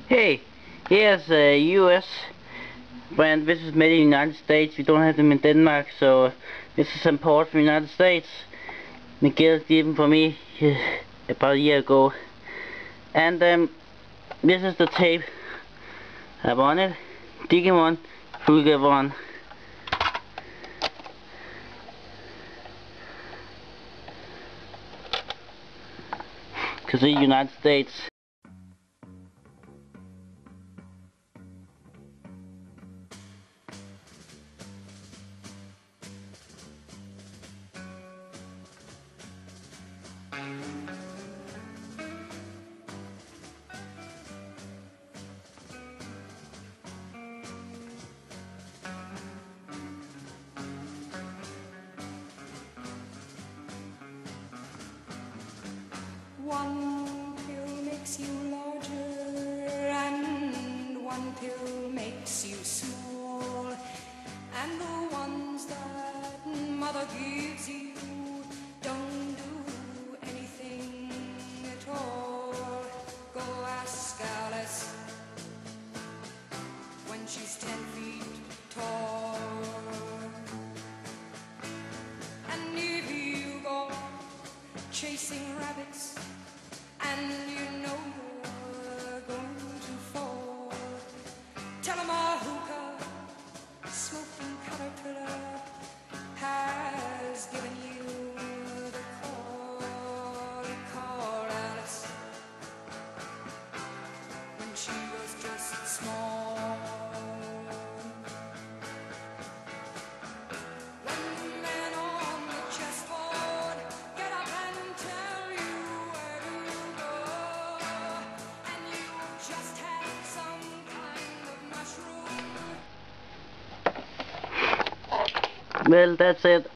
Hey, here's a US brand. This is made in the United States. We don't have them in Denmark, so this is import from the United States. Miguel gave them for me about a year ago. And this is the tape I have on it. Digimon Fulgavon. To the United States. One pill makes you larger, and one pill makes you small, and the ones that mother gives you don't do anything at all. Go ask Alice when she's 10 feet tall. And if you go chasing rabbits, and you know you're going to fall, tell 'em a hookah smoking caterpillar has given you the call. Call Alice when she was just small. When the man on the chessboard get up and tell you where to go, and you just had some kind of mushroom. Well, that's it.